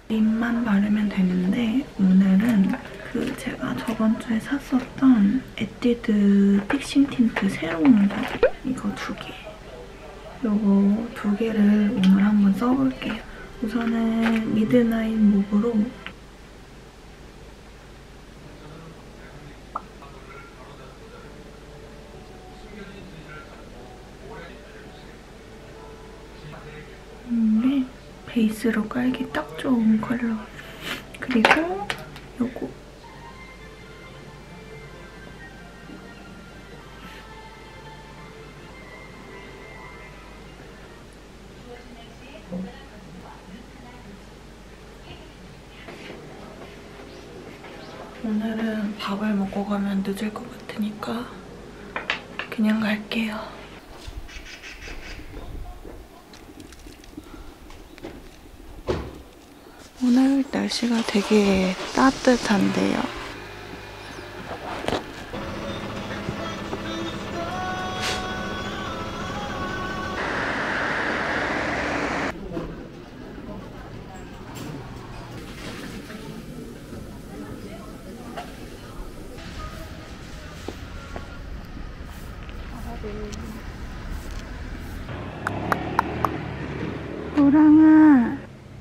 립만 바르면 되는데 오늘은 제가 저번 주에 샀었던 에뛰드 픽싱 틴트 새로운 거 이거 2개. 요거 2개를 오늘 한번 써볼게요. 우선은 미드나잇 mov로 베이스로 깔기 딱 좋은 컬러. 그리고 요거. 오늘은 밥을 먹고 가면 늦을 것 같으니까 그냥 갈게요. 오늘 날씨가 되게 따뜻한데요. 호랑아.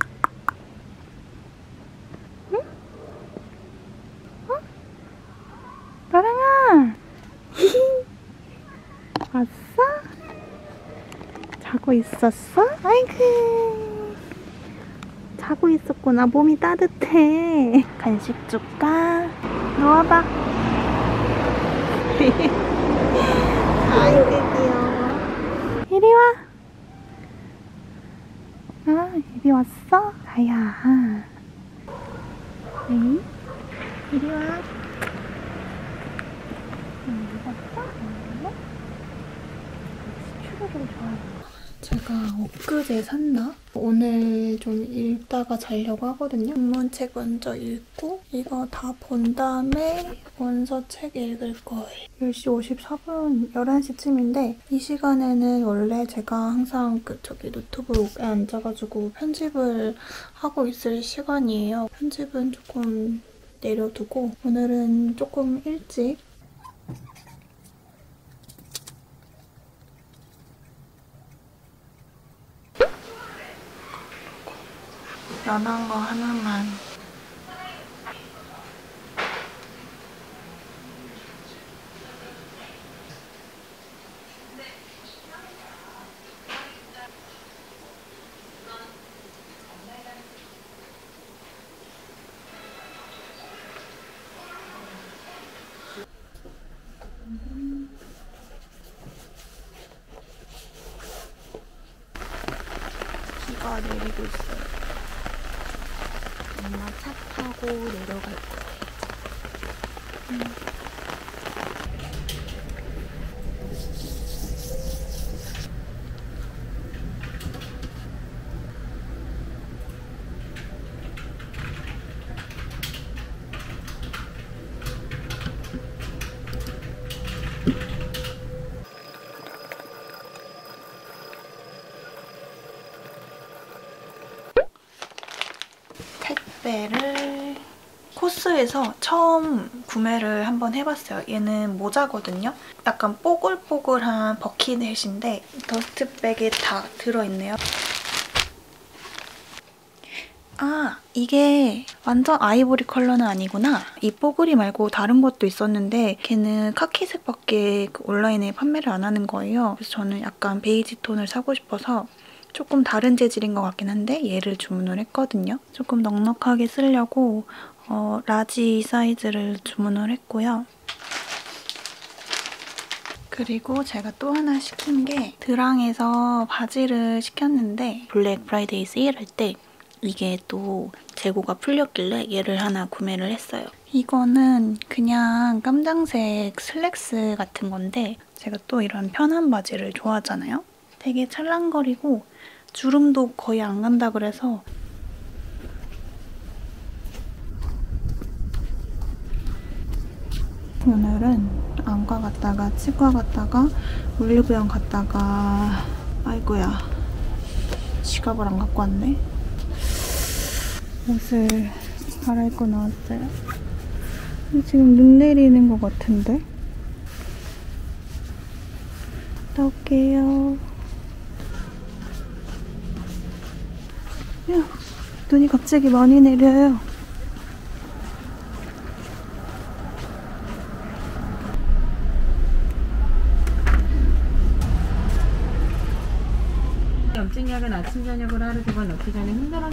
응? 어? 호랑아. 왔어? 자고 있었어? 아이고. 자고 있었구나. 몸이 따뜻해. 간식 줄까? 누워봐. 아이고 귀여워. 이리 와. 아, 이리 왔어? 가야. 응? 이리 와. 왔어? 추루를 좋아해. 제가 엊그제 샀나? 오늘 좀 읽다가 자려고 하거든요. 입문책 먼저 읽고 이거 다 본 다음에 원서책 읽을 거예요. 10시 54분, 11시쯤인데 이 시간에는 원래 제가 항상 노트북에 앉아가지고 편집을 하고 있을 시간이에요. 편집은 조금 내려두고 오늘은 조금 일찍 연한 거 하나만. 비가 내리고 있어요. 엄마 차 타고 내려갈 거예요. 택배를 코스에서 처음 구매를 한번 해봤어요. 얘는 모자거든요. 약간 뽀글뽀글한 버킷넷인데 더스트백에 다 들어있네요. 아, 이게 완전 아이보리 컬러는 아니구나. 이 뽀글이 말고 다른 것도 있었는데 걔는 카키색밖에 온라인에 판매를 안 하는 거예요. 그래서 저는 약간 베이지 톤을 사고 싶어서 조금 다른 재질인 것 같긴 한데 얘를 주문을 했거든요. 조금 넉넉하게 쓰려고 라지 사이즈를 주문을 했고요. 그리고 제가 또 하나 시킨 게 드랑에서 바지를 시켰는데 블랙 프라이데이 세일할 때 이게 또 재고가 풀렸길래 얘를 하나 구매를 했어요. 이거는 그냥 깜장색 슬랙스 같은 건데 제가 또 이런 편한 바지를 좋아하잖아요. 되게 찰랑거리고 주름도 거의 안 간다 그래서 오늘은 안과 갔다가 치과 갔다가 물리부영 갔다가 아이고야 지갑을 안 갖고 왔네. 옷을 갈아입고 나왔어요. 지금 눈 내리는 것 같은데? 나올게요. 야, 눈이 갑자기 많이 내려요. 염증약은 아침 저녁으로 하루 2번 넣기 전에 흔들어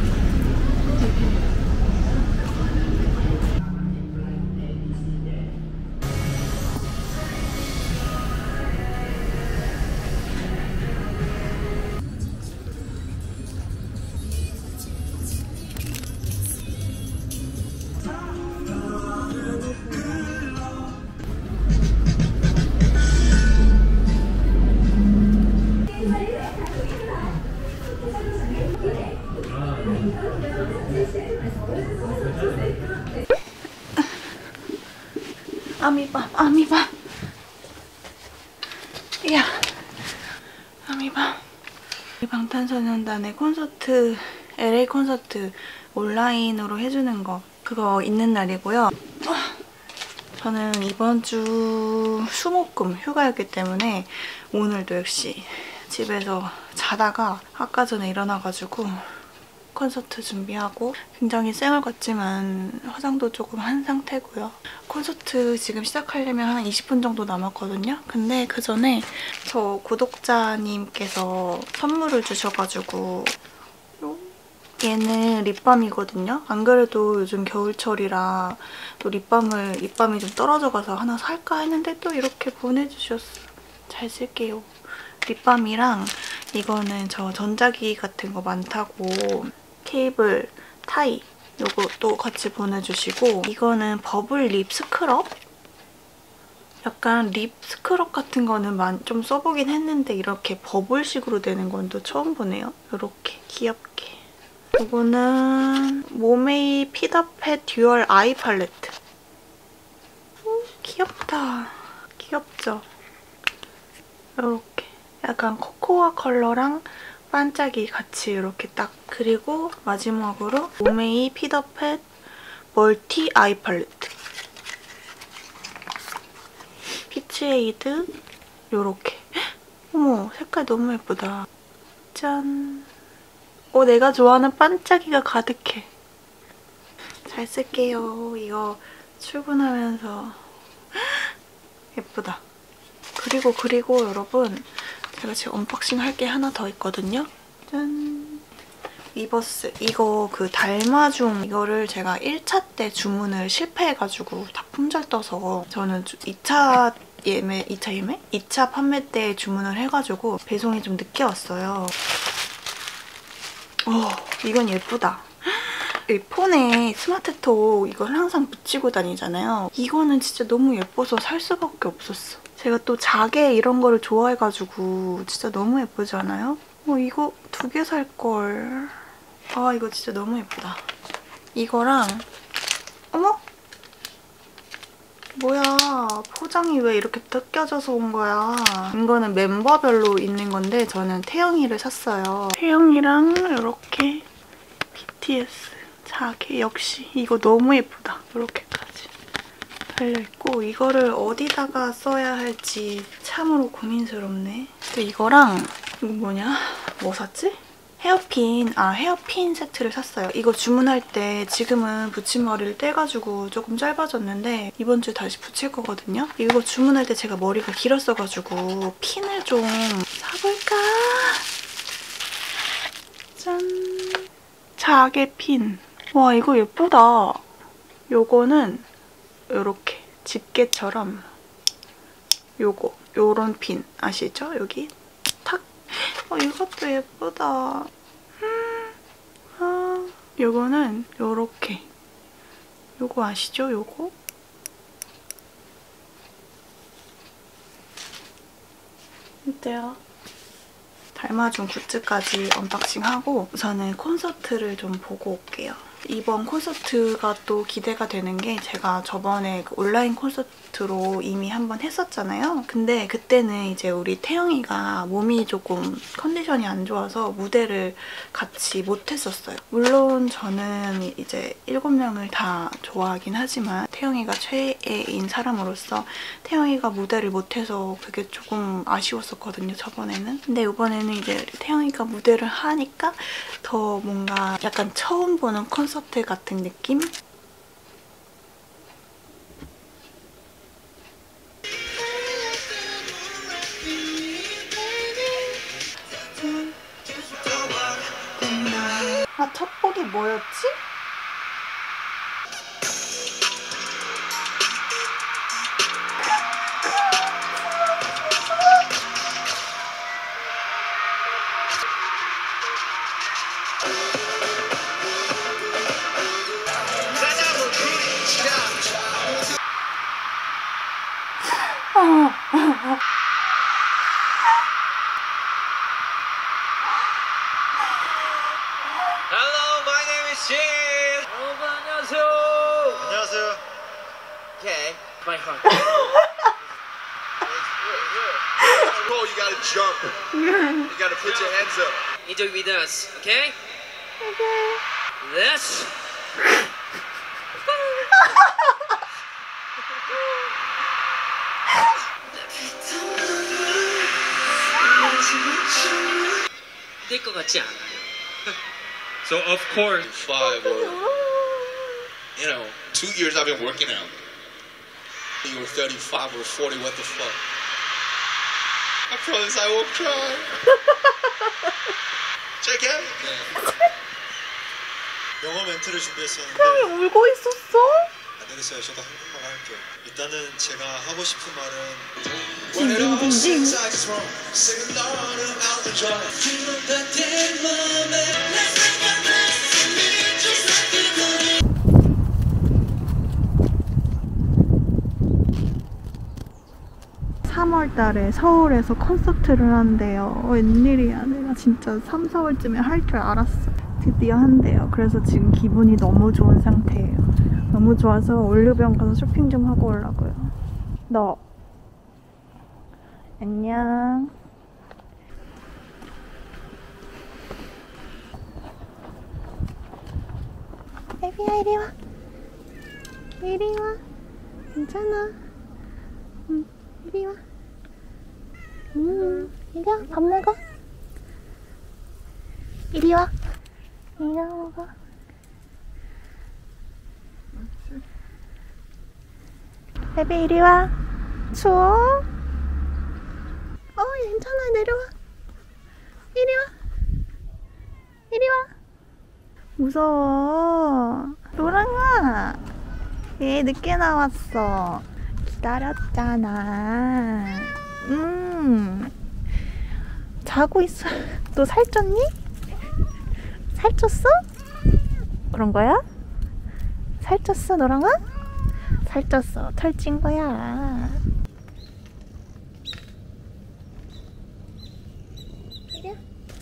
아미밤. 이야. 아미밤. 방탄소년단의 콘서트, LA 콘서트 온라인으로 해주는 거, 그거 있는 날이고요. 저는 이번 주 수목금 휴가였기 때문에 오늘도 역시 집에서 자다가 아까 전에 일어나가지고 콘서트 준비하고 굉장히 쌩얼 같지만 화장도 조금 한 상태고요. 콘서트 지금 시작하려면 한 20분 정도 남았거든요. 근데 그 전에 저 구독자님께서 선물을 주셔가지고 얘는 립밤이거든요. 안 그래도 요즘 겨울철이라 또 립밤이 좀 떨어져가서 하나 살까 했는데 또 이렇게 보내주셨어. 잘 쓸게요. 립밤이랑 이거는 저 전자기기 같은 거 많다고 케이블 타이 요것도 같이 보내주시고, 이거는 버블 립 스크럽? 약간 립 스크럽 같은 거는 좀 써보긴 했는데 이렇게 버블식으로 되는 건 또 처음 보네요. 이렇게 귀엽게. 이거는 모메이 피더팻 듀얼 아이 팔레트. 귀엽다. 귀엽죠? 이렇게 약간 코코아 컬러랑 반짝이 같이 이렇게 딱. 그리고 마지막으로 모메이 피더팻 멀티 아이 팔레트. 피치에이드 요렇게. 어머, 색깔 너무 예쁘다. 짠. 내가 좋아하는 반짝이가 가득해. 잘 쓸게요. 이거 출근하면서 예쁘다. 그리고 여러분, 제가 지금 언박싱 할 게 하나 더 있거든요. 짠! 위버스. 이거 그 달마중 이거를 제가 1차 때 주문을 실패해가지고 다 품절 떠서 저는 2차 판매 때 주문을 해가지고 배송이 좀 늦게 왔어요. 이건 예쁘다. 이 폰에 스마트톡 이걸 항상 붙이고 다니잖아요. 이거는 진짜 너무 예뻐서 살 수밖에 없었어. 제가 또 자개 이런 거를 좋아해가지고 진짜 너무 예쁘지 않아요? 이거 2개 살걸. 이거 진짜 너무 예쁘다. 이거랑 어머? 뭐야, 포장이 왜 이렇게 뜯겨져서 온 거야. 이거는 멤버별로 있는 건데 저는 태영이를 샀어요. 태영이랑 이렇게 BTS 자개. 역시 이거 너무 예쁘다. 이렇게까지 달려있고, 이거를 어디다가 써야 할지 참으로 고민스럽네. 근데 이거랑 이거 뭐냐? 뭐 샀지? 헤어핀 세트를 샀어요. 이거 주문할 때 지금은 붙임머리를 떼가지고 조금 짧아졌는데 이번 주에 다시 붙일 거거든요. 이거 주문할 때 제가 머리가 길었어가지고 핀을 좀 사볼까? 짠! 자개 핀. 와, 이거 예쁘다. 요거는 요렇게 집게처럼 요런 핀 아시죠? 여기 탁. 이것도 예쁘다. 요거는 요렇게. 요거 아시죠? 요거? 어때요? 달마중 굿즈까지 언박싱하고 우선은 콘서트를 좀 보고 올게요. 이번 콘서트가 또 기대가 되는 게 제가 저번에 그 온라인 콘서트로 이미 한번 했었잖아요. 근데 그때는 이제 우리 태영이가 몸이 조금 컨디션이 안 좋아서 무대를 같이 못 했었어요. 물론 저는 이제 7명을 다 좋아하긴 하지만 태영이가 최애인 사람으로서 태영이가 무대를 못 해서 그게 조금 아쉬웠었거든요, 저번에는. 근데 이번에는 이제 태영이가 무대를 하니까 더 뭔가 약간 처음 보는 콘서트 같은 느낌? 아, 첫 곡이 뭐였지? Hello, my name is Jin. 여러분 안녕하세요. 안녕하세요. Okay, my heart. Oh, you gotta jump. You gotta put your hands up. Enjoy with us, okay? Okay. Let's. 될 것 같지 않아요? So of course, 5 or 2 years I've been working out. You were 35 or 40, what the fuck? I promise I won't cry. Check it. 영어 멘트를 준비했었는데 태영이 울고 있었어? 안 되겠어요. 저도 한국말 할게요. 일단은 제가 하고 싶은 말은 징징징징. (3월달에) 서울에서 콘서트를 한대요. 웬일이야. 내가 진짜 3, 4월쯤에 할 줄 알았어. 드디어 한대요. 그래서 지금 기분이 너무 좋은 상태예요. 너무 좋아서 올리브영 가서 쇼핑 좀 하고 오려고요. 너 안녕. 애비야 이리 와. 이리 와. 괜찮아. 응, 이리 와. 이리 와. 밥 먹어. 이리 와. 이리 와 먹어. 애비 이리 와. 추워? 괜찮아. 내려와. 이리 와. 이리 와. 무서워. 노랑아. 얘 늦게 나왔어. 기다렸잖아. 자고 있어. 너 살쪘니? 살쪘어? 그런 거야? 살쪘어, 노랑아? 살쪘어. 털찐 거야. 이리야.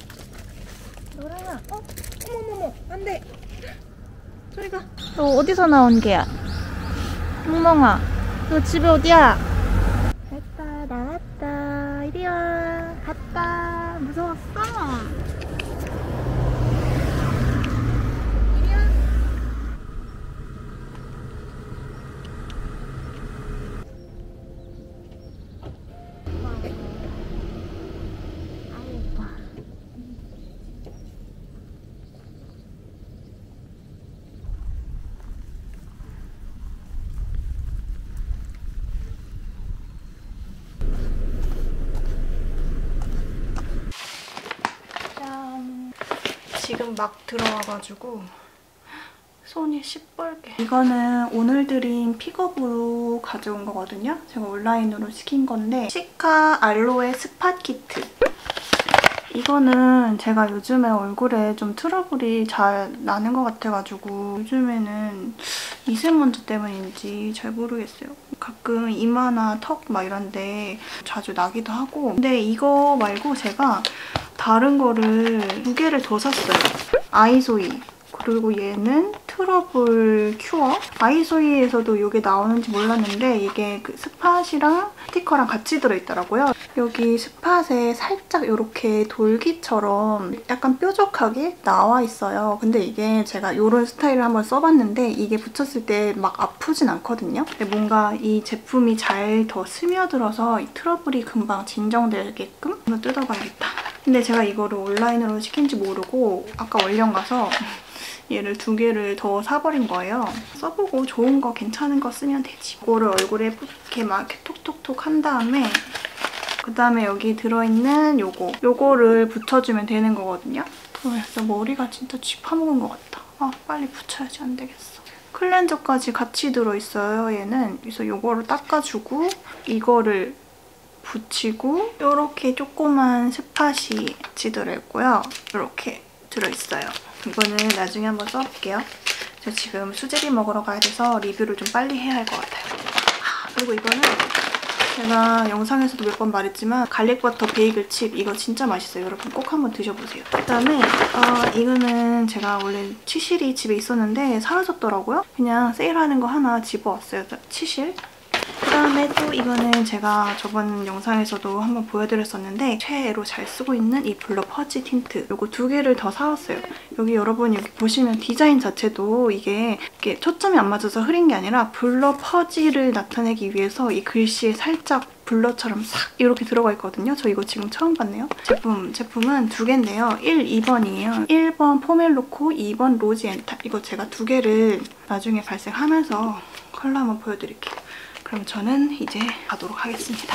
노랑아. 어머머머. 안 돼. 저리 가. 너 어디서 나온 개야? 멍멍아. 너 집에 어디야? 왔다, 나왔다. 이리 와. 갔다. 무서웠어? 이리 와. 지금 막 들어와가지고 손이 시뻘게. 이거는 오늘 드린 픽업으로 가져온 거거든요. 제가 온라인으로 시킨 건데 시카 알로에 스팟 키트. 이거는 제가 요즘에 얼굴에 좀 트러블이 잘 나는 것 같아가지고 요즘에는 미세먼지 때문인지 잘 모르겠어요. 가끔 이마나 턱 막 이런데 자주 나기도 하고. 근데 이거 말고 제가 다른 거를 2개를 더 샀어요. 아이소이. 그리고 얘는 트러블 큐어? 아이소이에서도 이게 나오는지 몰랐는데 이게 그 스팟이랑 스티커랑 같이 들어있더라고요. 여기 스팟에 살짝 이렇게 돌기처럼 약간 뾰족하게 나와 있어요. 근데 이게 제가 이런 스타일을 한번 써봤는데 이게 붙였을 때 막 아프진 않거든요. 근데 뭔가 이 제품이 잘 더 스며들어서 이 트러블이 금방 진정되게끔 한번 뜯어봐야겠다. 근데 제가 이거를 온라인으로 시킨지 모르고 아까 원령 가서 얘를 2개를 더 사버린 거예요. 써보고 좋은 거 괜찮은 거 쓰면 되지. 이거를 얼굴에 이렇게 막 이렇게 톡톡톡 한 다음에 그다음에 여기 들어있는 요거를 붙여주면 되는 거거든요. 그래서 머리가 진짜 쥐 파먹은 것 같다. 아 빨리 붙여야지 안 되겠어. 클렌저까지 같이 들어있어요 얘는. 그래서 요거를 닦아주고 이거를 붙이고 이렇게 조그만 스팟이 같이 들어있고요. 이렇게 들어있어요. 이거는 나중에 한번 써볼게요. 저 지금 수제비 먹으러 가야 돼서 리뷰를 좀 빨리 해야 할 것 같아요. 그리고 이거는 제가 영상에서도 몇 번 말했지만 갈릭버터 베이글 칩 이거 진짜 맛있어요. 여러분 꼭 한번 드셔보세요. 그다음에 이거는 제가 원래 치실이 집에 있었는데 사라졌더라고요. 그냥 세일하는 거 하나 집어왔어요. 치실. 그다음에 또 이거는 제가 저번 영상에서도 한번 보여드렸었는데 최애로 잘 쓰고 있는 이 블러 퍼지 틴트 요거 2개를 더 사왔어요. 여기 여러분 여기 보시면 디자인 자체도 이게 초점이 안 맞아서 흐린 게 아니라 블러 퍼지를 나타내기 위해서 이 글씨에 살짝 블러처럼 싹 이렇게 들어가 있거든요. 저 이거 지금 처음 봤네요. 제품은 2개인데요. 1, 2번이에요. 1번 포멜로코, 2번 로지엔탈. 이거 제가 2개를 나중에 발색하면서 컬러 한번 보여드릴게요. 그럼 저는 이제 가도록 하겠습니다.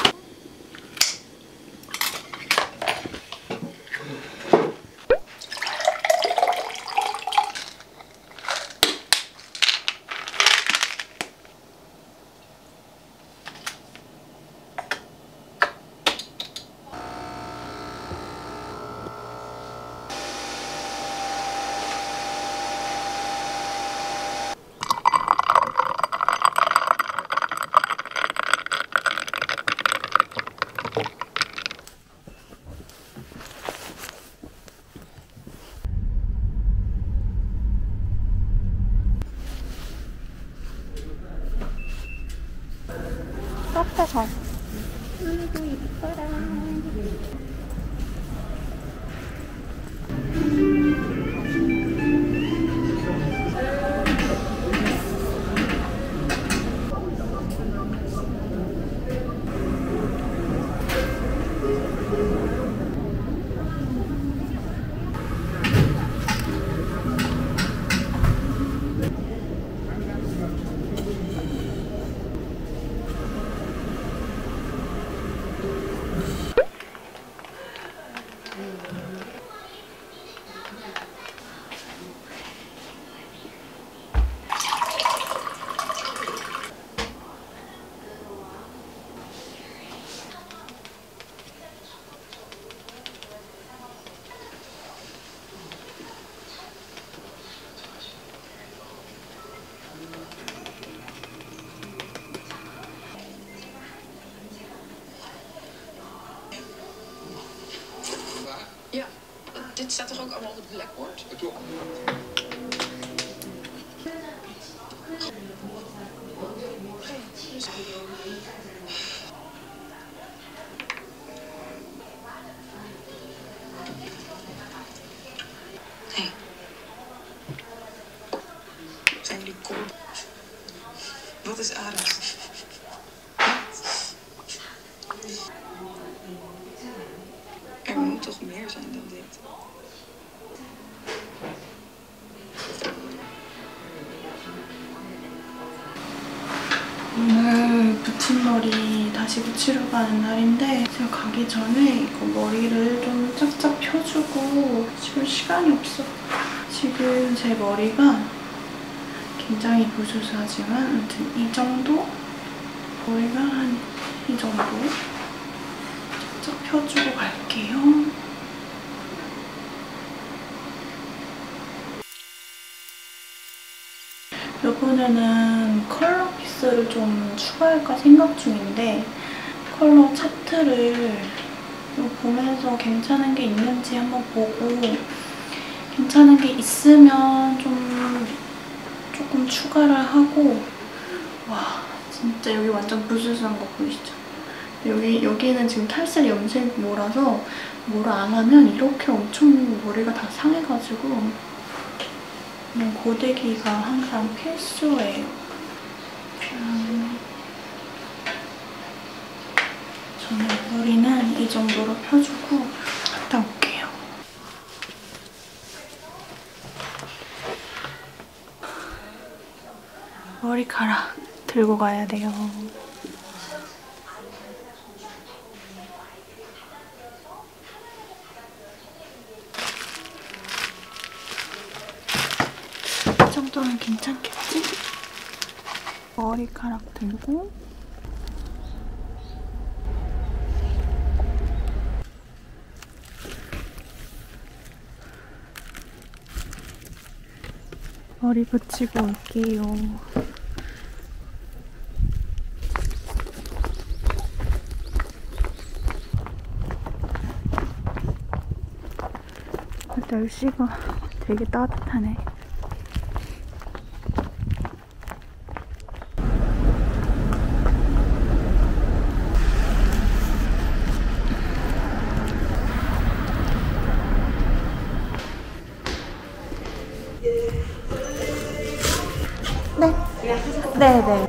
카페 가. 아이고 이뻐라. Ja, dit staat toch ook allemaal op het blackboard? Hey. Zijn jullie cool? Wat is Aras? Er moet toch meer zijn dan dit? 오늘 붙임머리 다시 붙이러 가는 날인데 제가 가기 전에 이거 머리를 좀 쫙쫙 펴주고 지금 시간이 없어. 지금 제 머리가 굉장히 부스스하지만 아무튼 이 정도? 머리가 한 이 정도 쫙쫙 펴주고 갈게요. 이번에는 컬러 피스를 좀 추가할까 생각 중인데 컬러 차트를 보면서 괜찮은 게 있는지 한번 보고 괜찮은 게 있으면 좀 조금 추가를 하고 와 진짜 여기 완전 부스스한 거 보이시죠? 여기는 지금 탈색 염색모라서 뭐를 안 하면 이렇게 엄청 머리가 다 상해가지고 그냥 고데기가 항상 필수예요. 저는 머리는 이 정도로 펴주고 갔다 올게요. 머리카락 들고 가야 돼요. 이 정도면 괜찮겠지? 머리카락 들고 머리 붙이고 올게요. 날씨가 되게 따뜻하네. 네네.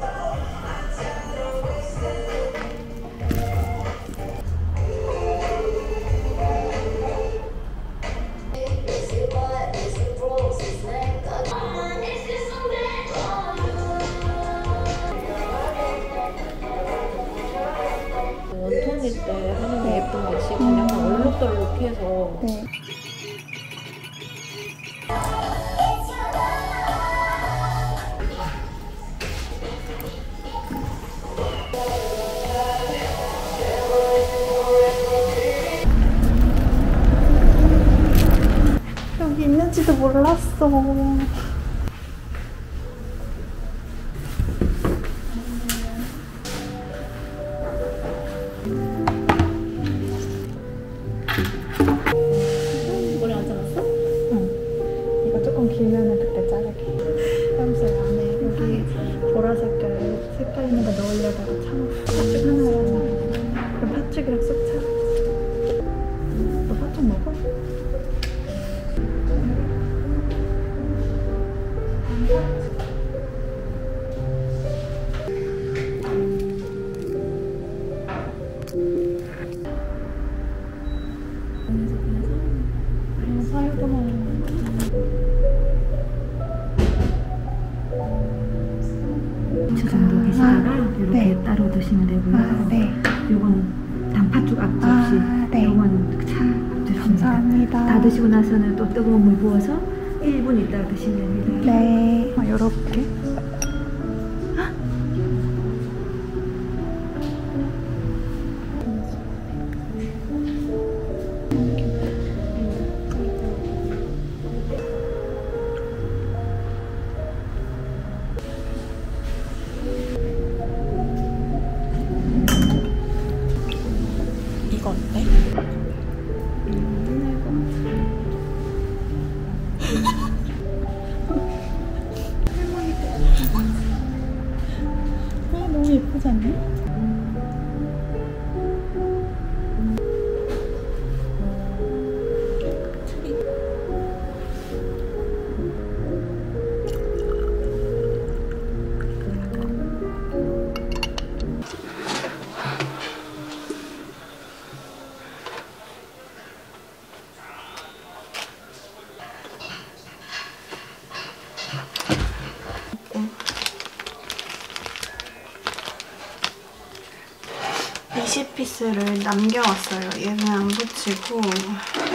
원톤일 때 하는 게 예쁜 게 지금 약간 얼룩덜룩해서 네. 여기 있는지도 몰랐어. 머리 안 잘랐어? 응. 이거 조금 길면은 그때 자르게. 뺨살 안에 여기 보라색 색깔 있는 거 넣으려다가 참았어. 팥죽 하나. 그럼 팥죽이랑 쑥 차. 너 팥죽 먹어? 저 정도 계시다가 이렇게 네. 따로 드시면 되고요. 아, 네. 요건 단팥죽 악재 없이 네. 요건 차 드십니다. 감사합니다. 다 드시고 나서는 또 뜨거운 물 부어서 1분 있다가 드시면 됩니다. 네. 요렇게. 이거 어때? 너무 예쁘지 않니? 피스를 남겨왔어요. 얘는 안 붙이고